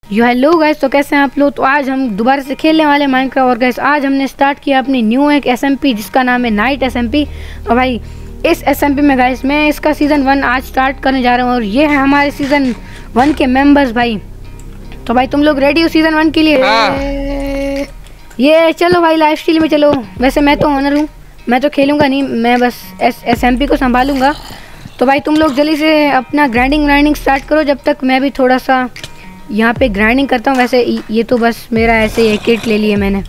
यो hello guys, तो कैसे हैं आप लोग। तो आज हम दोबारा से खेलने वाले माइनक्राफ्ट। और गाइस आज हमने स्टार्ट किया अपनी न्यू एक एसएमपी जिसका नाम है नाइट एसएमपी। और भाई इस एसएमपी में गाइस मैं इसका सीज़न 1 आज स्टार्ट करने जा रहा हूँ और ये है हमारे सीज़न 1 के मेंबर्स भाई। तो भाई तुम लोग रेडी हो सीज़न 1 के लिए? ये चलो भाई लाइफ स्टील में चलो। वैसे मैं तो ऑनर हूँ, मैं तो खेलूँगा नहीं, मैं बस एसएमपी को संभालूँगा। तो भाई तुम लोग जल्दी से अपना ग्राइंडिंग स्टार्ट करो, जब तक मैं भी थोड़ा सा यहाँ पे ग्राइंडिंग करता हूँ। वैसे ये तो बस मेरा ऐसे ही किट ले लिए मैंने।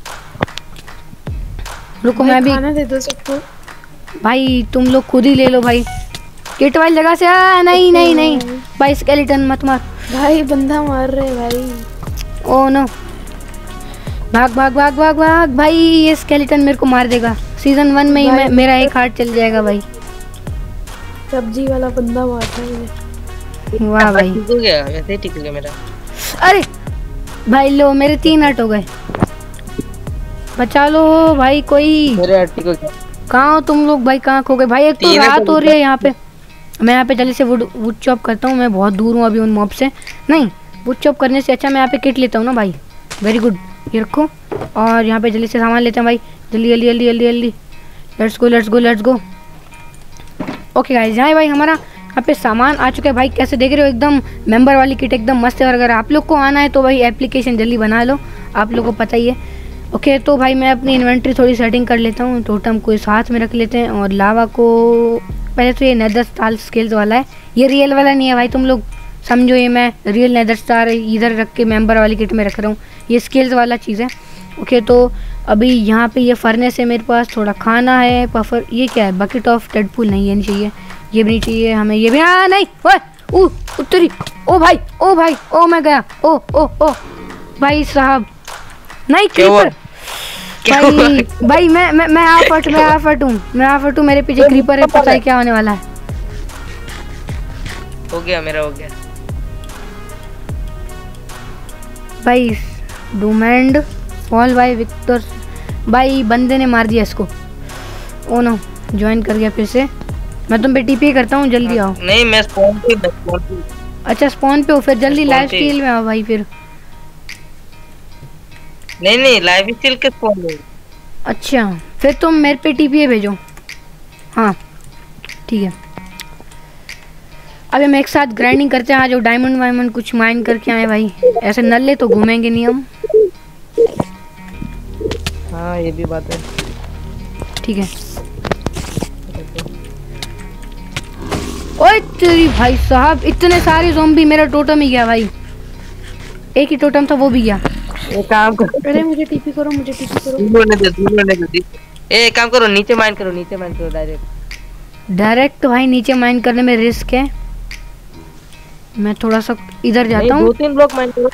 रुको मैं भी खाना दे दो सबको। भाई तुम लोग खुद ही ले लो भाई किट वाली जगह से। नहीं नहीं नहीं भाई स्केलेटन मत मार भाई, बंदा मार रहे भाई। ओ नो, भाग भाग भाग भाग भाग भाई, ये स्केलेटन मेरे को मार देगा। सीजन 1 में ही मेरा एक हार्ट चल जाएगा भाई। सब्जी वाला बंदा मार रहा है। वाह भाई, ठीक हो गया, वैसे ही ठीक हो गया मेरा। अरे भाई लो मेरे 3 हार्ट हो गए, बचा लो भाई कोई। मेरे हार्ट ठीक हो गया। कहाँ हो तुम लोग भाई, कहाँ खो गए भाई? एक तो रात हो रही है यहाँ पे। मैं यहाँ पे जल्दी से वुड चॉप करता हूँ। मैं बहुत दूर हूँ अभी उन मॉब से। नहीं, वुड चॉप करने से अच्छा मैं यहाँ पे किट लेता हूँ ना भाई। वेरी गुड, ये रखो। और यहाँ पे जल्दी से सामान लेते हैं भाई, जल्दी जल्दी जल्दी जल्दी जल्दी। Let's go let's go let's go. Okay guys, यहाँ भाई हमारा यहाँ पे सामान आ चुका है भाई। कैसे देख रहे हो, एकदम मेंबर वाली किट एकदम मस्त है। और अगर आप लोग को आना है तो भाई एप्लीकेशन जल्दी बना लो, आप लोग को पता ही है। ओके तो भाई मैं अपनी इन्वेंट्री थोड़ी सेटिंग कर लेता हूँ। टोटम को साथ में रख लेते हैं और लावा को पहले तो ये नेदर स्टार स्केल्स वाला है, ये रियल वाला नहीं है भाई, तुम लोग समझो। ये मैं रियल नेदर स्टार इधर रख के मेंबर वाली किट में रख रहा हूँ, ये स्केल्स वाला चीज़ है। ओके तो अभी यहाँ पे ये फर्नेस है, मेरे पास थोड़ा खाना है। पफर ये क्या है, बकेट ऑफ डेडपूल नहीं, ये नहीं चाहिए, ये भी नहीं चाहिए हमें, ये भी नहीं। ओए उत्तरी, ओ भाई ओ भाई, ओ मैं गया, ओ ओ ओ भाई साहब, नहीं क्रीपर भाई। भाई मैं आफट हूँ, मेरे पीछे क्रीपर है, पता है क्या होने वाला है। हो गया मेरा, हो गया भाई। डोमेंड फॉल भाई विक्टर भाई, बंदे ने मार दिया इसको। ओ नो, ज्वाइन कर गया फिर से। मैं तुम पे टीपी करता हूँ, जल्दी आओ। नहीं मैं स्पॉन पे। अच्छा स्पॉन पे हो, फिर जल्दी लाइफ स्टील में आओ भाई। फिर नहीं लाइफ स्टील के स्पॉन में। अच्छा फिर तुम मेरे पे टीपी भेजो। हाँ ठीक है, अभी हम एक साथ ग्राइंडिंग करते हैं। आज जो डायमंड वायमंड कुछ माइन करके आए भाई, ऐसे नल्ले तो घूमेंगे नहीं हम। हाँ ये भी बात है, ठीक है। ओए तेरी भाई साहब, इतने सारे ज़ॉम्बी, मेरा टोटम ही गया भाई। एक ही टोटम था वो भी गया। एक काम करो, अरे मुझे टीपी करो, मुझे टीपी करो। दूर दे। एक काम करो, नीचे माइन करो डायरेक्ट भाई। नीचे माइन करने में रिस्क है, मैं थोड़ा सा इधर जाता हूँ। 2-3 ब्लॉक माइन करो,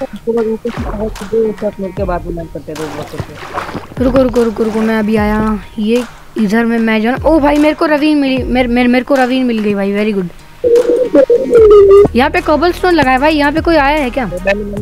के बाद माइन करते हैं। रुको मैं अभी आया। ये इधर में मैं जो ना, ओ भाई मेरे को रवीन मिली, मेरे को रवीन मिल गई भाई, वेरी गुड। यहाँ पे कोबलस्टोन लगा है भाई, यहाँ पे कोई आया है क्या?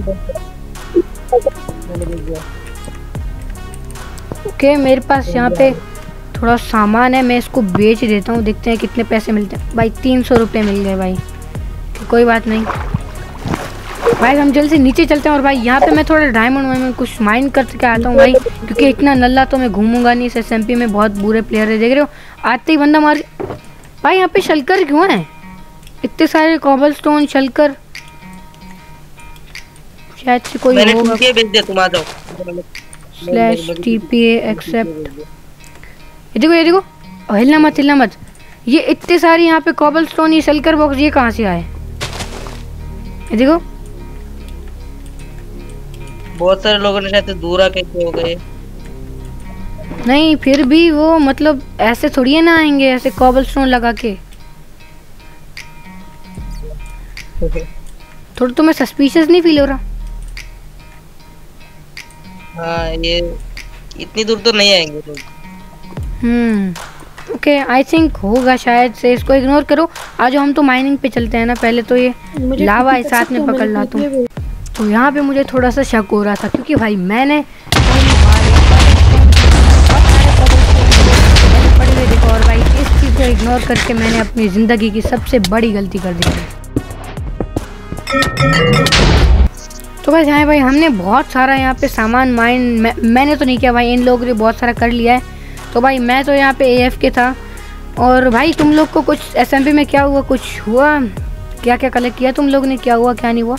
ओके मेरे पास यहाँ पे थोड़ा सामान है, मैं इसको बेच देता हूँ, देखते हैं कितने पैसे मिलते हैं भाई। 300 रुपये मिल गए भाई, कोई बात नहीं भाई। हम जल्दी से नीचे चलते हैं। और भाई यहाँ पे मैं थोड़ा डायमंड वायमंड कुछ माइन करके आता हूँ भाई, क्योंकि इतना नल्ला तो मैं घूमूंगा नहीं। इस एसएमपी में बहुत बुरे प्लेयर है, देख रहे हो, आते ही बंदा मार भाई। यहाँ पे शलकर क्यों है, इतने सारे कॉबलस्टोन शलकर, शायद से कोई होगा। भेज दे, तुम आ जाओ। /TPA accept. ये देखो हिलना मत। ये इतने सारे यहाँ पे कॉबलस्टोन, ये शलकर बॉक्स, ये कहाँ से आए? ये देखो बहुत सारे लोगों ने शायद दूर आके हो गए। नहीं फिर भी वो मतलब ऐसे थोड़ी है ना आएंगे, ऐसे कॉबलस्टोन लगा के। थोड़ा तुम्हें सस्पिशियस नहीं फील हो रहा? हाँ ये इतनी दूर तो नहीं आएंगे लोग। ओके आई थिंक होगा शायद से, इसको इग्नोर करो। आज हम तो माइनिंग पे चलते हैं ना, पहले तो ये लावा है साथ में पकड़ ला तुम। तो यहाँ पे मुझे थोड़ा सा शक हो रहा था, क्योंकि भाई मैंने पढ़ हुए देखो, और भाई इस चीज़ को इग्नोर करके मैंने अपनी ज़िंदगी की सबसे बड़ी गलती कर दी। तो बस यहाँ भाई हमने बहुत सारा यहाँ पे सामान मैंने तो नहीं किया भाई, इन लोगों ने बहुत सारा कर लिया है। तो भाई मैं तो यहाँ पे AFK था। और भाई तुम लोग को कुछ SMP में क्या हुआ, कुछ हुआ, क्या क्या कलेक्ट किया तुम लोग ने, क्या हुआ क्या नहीं हुआ?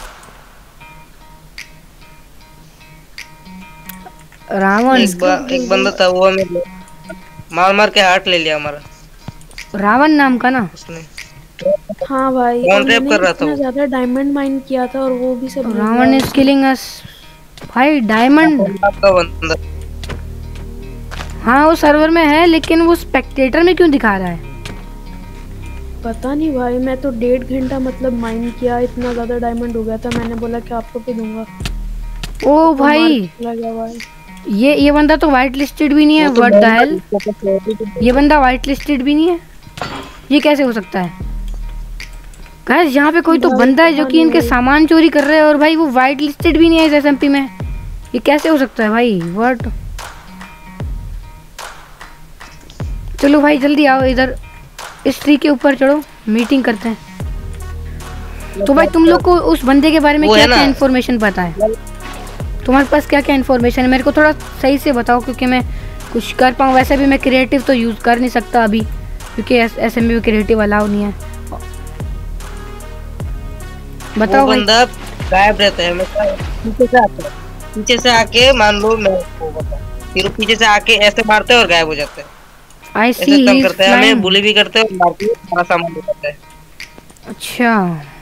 रावण एक बंदा था, वो हमें मार मार के हार्ट ले लिया हमारा, रावण नाम का ना उसने। हाँ भाई, कौन और रैप मैंने कर रहा था इतना वो? ज्यादा डायमंड माइन किया था और वो भी सब ले रावण लिया इज उसने। किलिंग अस भाई। डायमंड आपका बंदा हाँ वो सर्वर में है, लेकिन वो स्पेक्टेटर में क्यों दिखा रहा है? पता नहीं भाई, मैं तो 1.5 घंटा मतलब माइन किया, इतना ज्यादा डायमंड हो गया था, मैंने बोला कि आपको भी दूंगा। ओ तो भाई लगा भाई। ये बंदा तो वाइट लिस्टेड भी नहीं है। व्हाट द हेल, ये बंदा वाइट लिस्टेड भी नहीं है, ये कैसे हो सकता है? गाइस यहाँ पे कोई तो भाई, बंदा है जो पता कि नहीं इनके भाई। सामान चोरी कर रहा है, और भाई वो वाइट लिस्टेड भी नहीं है इस SMP में। ये कैसे हो सकता है भाई? व्हाट? चलो भाई जल्दी आओ इधर, इस ट्री के ऊपर चढ़ो, मीटिंग करते हैं। तो भाई तुम लोग को उस बंदे के बारे में वो है क्या क्या ना? इन्फॉर्मेशन पता है? तुम्हारे पास क्या क्या इन्फॉर्मेशन है, मेरे को थोड़ा सही से बताओ, क्योंकि मैं कुछ कर पाऊँ। वैसे भी मैं क्रिएटिव तो यूज़ कर नहीं सकता अभी, क्योंकि SMP में क्रिएटिव अलाउ नहीं है। बताओ वो भाई। बंदा गायब रहता है, मतलब पीछे से आता है, पीछे से आके मान लो मैं वो बता, फिर वो पीछे से आके ऐसे मारते हैं और गायब हो जाते हैं। आई ऐसे सी तंग ही करते हैं, हमें बुली भी करते हैं और मार के सारा सामान ले जाते हैं। अच्छा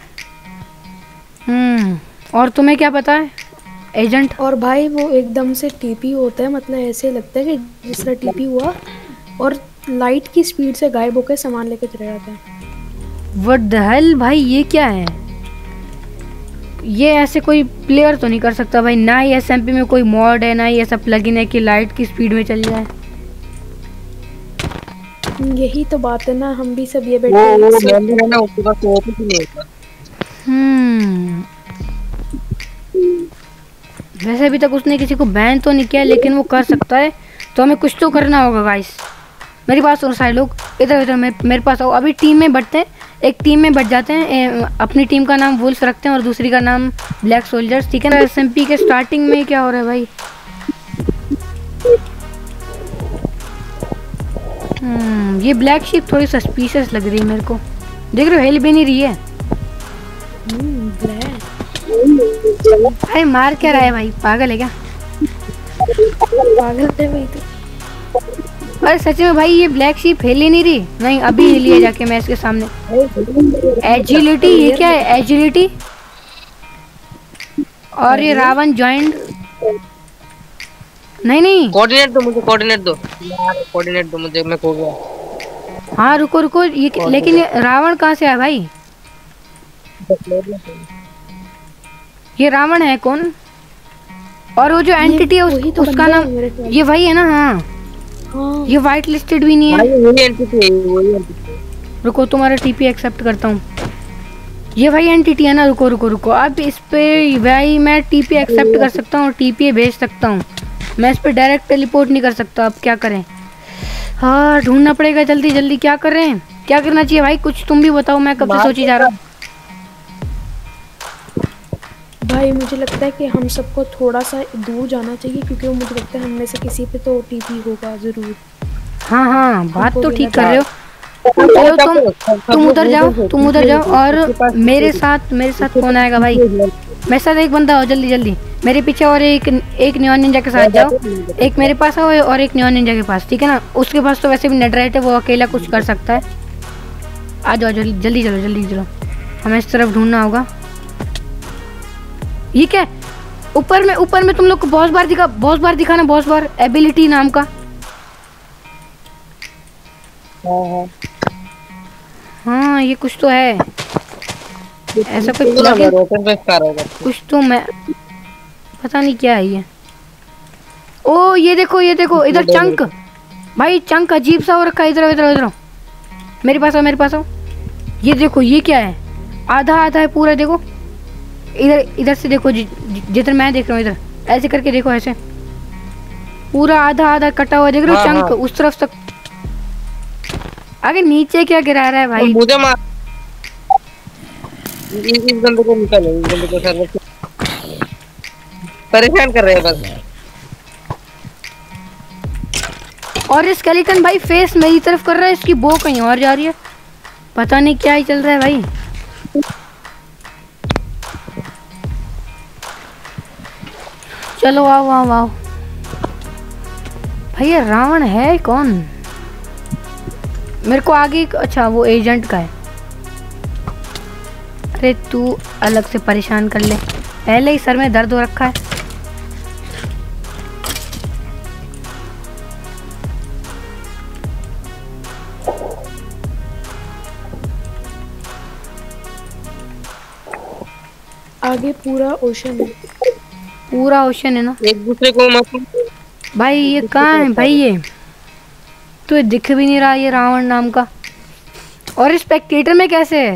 और तुम्हें क्या पता है एजेंट? और भाई वो एकदम से TP होता है, मतलब ऐसे लगता है कि जिस तरह TP हुआ और लाइट की स्पीड से गायब होकर सामान लेके चले जाता है। व्हाट द हेल भाई, ये क्या है? ये ऐसे कोई प्लेयर तो नहीं कर सकता भाई, ना ही SMP में कोई मॉड है, ना ही ऐसा प्लगइन है कि लाइट की स्पीड में चल जाए। यही तो बात है ना, हम भी सब ये वो बैठे मैंने है ना, उसके पास वो भी नहीं होता। वैसे अभी तक उसने किसी को बैन तो नहीं किया, लेकिन वो कर सकता है, तो हमें कुछ तो करना होगा गाइस। मेरी बात सुनो सारे लोग, इधर इधर मेरे पास आओ। अभी टीम में बढ़ते हैं, एक टीम में बढ़ जाते हैं। अपनी टीम का नाम वुल्फ रखते हैं और दूसरी का नाम ब्लैक सोल्जर्स, ठीक है ना? SMP के स्टार्टिंग में क्या हो रहा है भाई? ये ब्लैक शीप थोड़ी सस्पिशियस लग रही है मेरे को। देख रहे हो, हिल भी नहीं रही है। अरे मार क्या रहा है भाई, पागल है क्या? पागल है भाई तो। अरे सच में भाई, ये ब्लैक शीप हिल ही नहीं रही। नहीं अभी हिली है जाके मैं इसके सामने। एजिलिटी, ये क्या है? एजिलिटी। और ये रावण ज्वाइंट। नहीं कोऑर्डिनेट दो मुझे, कोऑर्डिनेट दो यार, कोऑर्डिनेट दो मुझे, मैं खो गया। हाँ रुको ये लेकिन ये रावण कहाँ से आया भाई? ये रावण है कौन? और वो जो एंटिटी है वही तो उसका बंदा नाम है मेरे ख्याल। ये वही है ना? हाँ हाँ ये वाइट लिस्टेड भी नहीं है। भाई वही एंटिटी है, वही एंटिटी है। रुको तुम्हारा TP एक्सेप्ट करता हूँ। ये भाई एंटिटी है ना? रुको अब इस पे भाई मैं TP एक्सेप्ट कर सकता हूँ और TP भेज सकता हूँ। मैं इस पे डायरेक्ट टेलीपोर्ट नहीं कर सकता। अब क्या करें? हाँ ढूंढना पड़ेगा जल्दी। क्या कर रहे हैं? क्या करना चाहिए भाई? कुछ तुम भी बताओ, मैं कब से सोची जा रहा हूँ। भाई मुझे लगता है कि हम सबको थोड़ा सा दूर जाना चाहिए, क्योंकि वो मुझे लगता है हम में से किसी पे तो TP होगा जरूर। हाँ बात हमको तो भी ठीक लगा। कर रहे हो। चलो तुम उधर जाओ और मेरे साथ कौन आएगा भाई? मेरे साथ एक बंदा हो, जल्दी मेरे पीछे, और एक नियॉन निंजा के साथ जाओ। एक मेरे पास आओ और एक नियॉन निंजा के पास, ठीक है ना? उसके पास तो वैसे भी नेटराइट है, वो अकेला कुछ कर सकता है। आ जाओ जल्दी चलो। हमें इस तरफ ढूंढना होगा। ये क्या? ऊपर में तुम लोग को बहुत बार दिखाना, बहुत बार एबिलिटी नाम का। हाँ ये कुछ तो है ऐसा, कोई प्लगइन कुछ तो, मैं पता नहीं क्या है ये। ओ ये देखो इधर चंक भाई, चंक अजीब सा हो रखा है। इधर मेरे पास आओ। ये देखो ये क्या है? आधा है पूरा। देखो इधर से देखो, जिधर मैं देख रहा हूँ, इधर ऐसे करके देखो, ऐसे पूरा आधा कटा हुआ। देख रहे हो चंक उस तरफ तक। आगे नीचे क्या गिरा रहा है भाई? मुझे मार, इस बंदे को निकालो, इस बंदे को सर्वर से। परेशान कर रहे हैं बस। और ये स्केलेटन भाई फेस मेरी तरफ कर रहा है, इसकी बो कहीं और जा रही है, पता नहीं क्या ही चल रहा है भाई। चलो आओ आओ आओ भाई। ये रावण है कौन? मेरे को आगे अच्छा वो एजेंट का है। अरे तू अलग से परेशान कर ले, पहले ही सर में दर्द हो रखा है। आगे पूरा ओशन है। पूरा ओशन है ना? एक दूसरे को मत भाई ये कहाँ है भाई? ये तो ये दिख भी नहीं रहा ये रावण नाम का। और स्पेक्टेटर में कैसे है?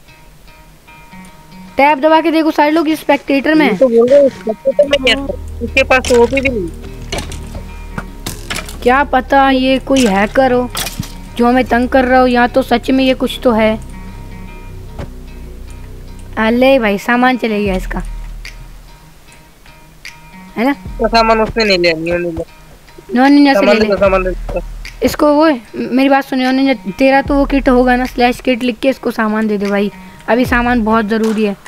टैब दबा के देखो सारे लोग, इस स्पेक्टेटर में तो बोल रहे स्पेक्टेटर में कैसे? उसके पास तो ओपी भी नहीं। क्या पता ये कोई हैकर हो जो हमें तंग कर रहा हो, या तो सच में ये कुछ तो है। अले भाई सामान चले गया इसका, है ना? तो सामान उसने नहीं लिया, नियो नहीं लिया। नॉन से ले ले सामान ले इसको। वो मेरी बात सुनियो नहीं, तेरा तो वो किट होगा ना, स्लैश किट लिख के इसको सामान दे दे भाई, अभी सामान बहुत जरूरी है।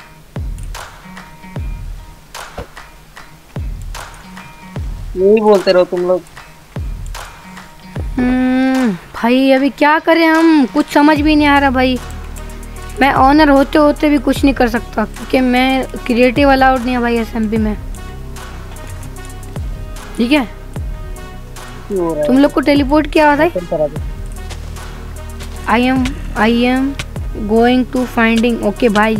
यही बोलते रहो तुम लोग। भाई अभी क्या करें हम, कुछ समझ भी नहीं आ रहा भाई। मैं ऑनर होते होते भी कुछ नहीं कर सकता क्योंकि मैं क्रिएटिव अलाउड नहीं है भाई एसएमपी में, ठीक है? तुम लोग को टेलीपोर्ट किया था। I am going to finding. Okay भाई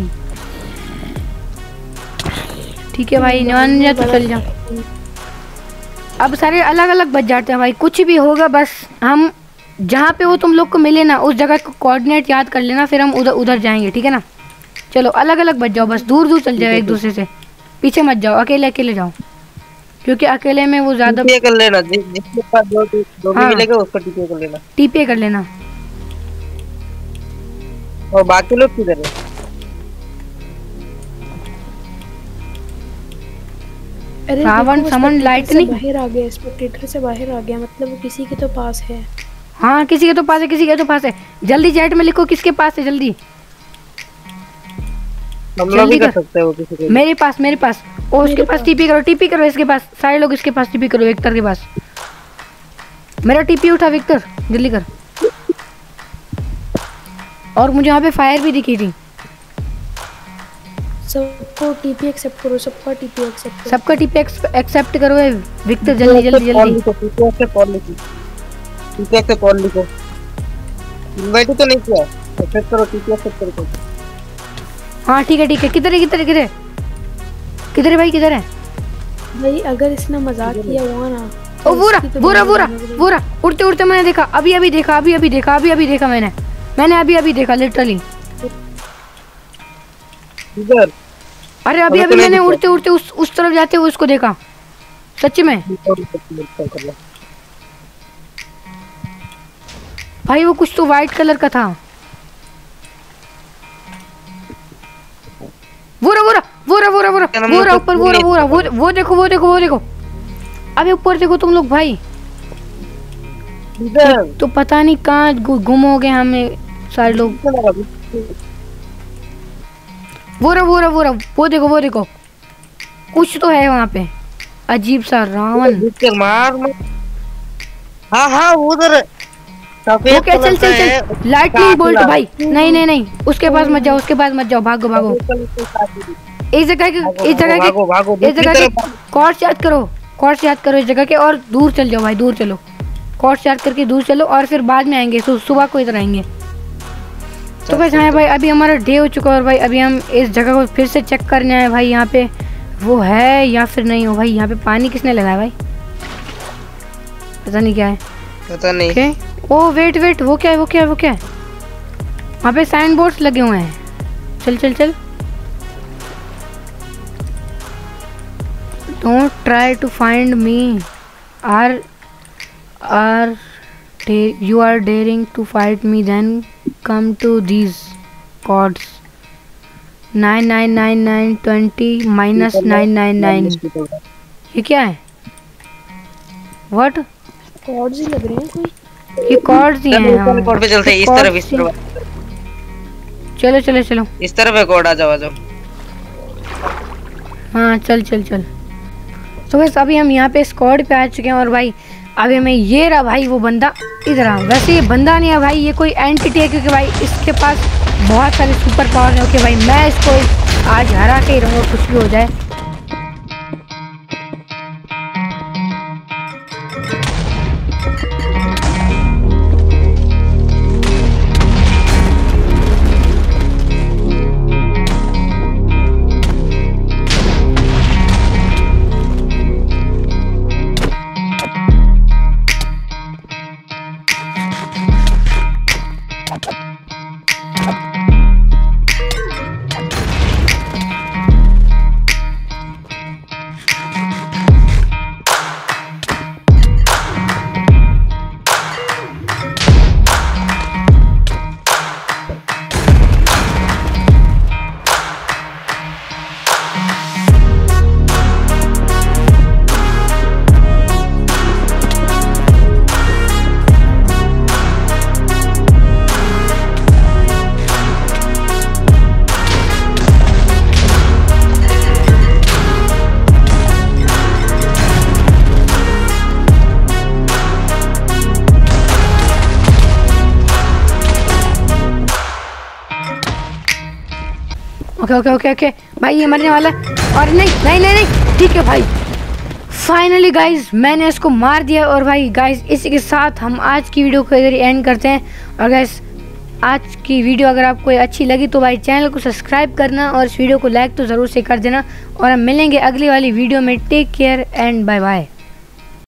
ठीक है भाई, नॉन जा तो चल जा। अब सारे अलग अलग बच जाते हैं भाई, कुछ भी होगा बस हम जहाँ पे वो तुम लोग को मिले ना उस जगह को कोऑर्डिनेट याद कर लेना, फिर हम उधर उधर जाएंगे, ठीक है ना? चलो अलग अलग बच जाओ, बस दूर दूर चल जाओ एक दूसरे से, पीछे मत जाओ, अकेले अकेले जाओ क्योंकि अकेले में वो ज्यादा कर लेना। जिसके पास जो भी मिलेगा उसको टीपीए कर लेना। टीपीए कर लेना। और बाकी लोग किधर है? अरे रावण समन लाइट नहीं बाहर आ गया, स्पेक्टेटर से बाहर आ गया, मतलब वो किसी के तो पास है। हाँ किसी के तो पास है, किसी के तो पास है। जल्दी चैट में लिखो किसके पास है, जल्दी हम लोग भी कर सकते हैं वो किसी के। मेरे पास ओ उसके पास टीपी करो इसके पास, सारे लोग इसके पास टीपी करो, विक्टर के पास। मेरा टीपी उठा विक्टर, जल्दी कर। और मुझे यहाँ पे फायर भी दिखी थी। सबको टीपी एक्सेप्ट करो, सबका टीपी एक्सेप्ट करो, सबका टीपी एक्सेप्ट करो विक्टर, जल्दी जल्दी जल्दी। टीपी एक्सेप्ट कॉल लिखो। इनवाइट तो नहीं किया, एक्सेप्ट करो, टीपी एक्सेप्ट करो। हाँ ठीक है। किधर है भाई, किधर है भाई? अगर इसने मजाक किया हुआ ना, ओ वो उड़ते उड़ते मैंने देखा, अभी देखा मैंने अभी देखा लिटरली। इधर अरे अभी मैंने उड़ते उड़ते उस तरफ जाते हुए उसको देखा, सच में भाई। वो कुछ तो वाइट कलर का था। वो ऊपर वो देखो। अबे ऊपर देखो तुम लोग भाई, तो पता नहीं कहाँ गुम हो गए हमें सारे लोग। वो देखो कुछ तो है वहाँ पे अजीब सा। रावण हाँ उधर सफेद कलर का है। लाइटनिंग बोल्ट भाई, नहीं उसके पास मत जाओ, भागो। इस जगह के कॉर्ड्स याद करो इस जगह के, और दूर चल जाओ भाई, दूर चलो, कॉर्ड्स याद करके दूर चलो, और फिर बाद में आएंगे, सुबह को इधर आएंगे। तो बस हाँ भाई, अभी हमारा डे हो चुका है और भाई अभी हम इस जगह को फिर से चेक करने आए भाई, यहाँ पे वो है या फिर नहीं हो भाई। यहाँ पे पानी किसने लगाया भाई, पता नहीं क्या है, पता नहीं। okay? ओ वेट वो क्या है? वहाँ पे साइन बोर्ड्स लगे हुए हैं। चल don't try to find me, you are daring to fight me, then come to these chords. 99999 20 minus 999 ये क्या है? व्हाट? कॉर्ड्स ही लग रहे हैं कोई। ये कॉर्ड्स ही हैं। ऊपर कोड पे चलते हैं, इस तरफ इस तरफ। चलो चलो चलो इस तरफ है कोड, आ जाओ आ जाओ। हाँ चल चल चल। तो बस अभी हम यहाँ पे स्क्वाड पे आ चुके हैं और भाई अभी हमें ये रहा भाई वो बंदा इधर आ। वैसे ये बंदा नहीं है भाई, ये कोई एंटिटी है क्योंकि भाई इसके पास बहुत सारे सुपर पावर है। ओके भाई मैं इसको आज हरा के ही रहूँगा कुछ भी हो जाए। ओके ओके ओके ओके भाई ये मरने वाला है। और नहीं नहीं नहीं नहीं ठीक है भाई, फाइनली गाइज मैंने इसको मार दिया। और भाई गाइज इसी के साथ हम आज की वीडियो को इधर एंड करते हैं। और गाइज आज की वीडियो अगर आपको अच्छी लगी तो भाई चैनल को सब्सक्राइब करना और इस वीडियो को लाइक तो ज़रूर से कर देना। और हम मिलेंगे अगली वाली वीडियो में। Take care and bye bye.